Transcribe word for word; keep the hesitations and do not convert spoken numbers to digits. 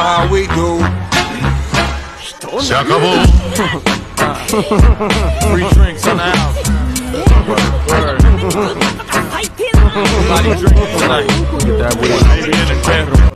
how we do. Se acabó. Free drinks on the house. Everybody drinking tonight. Get that weed.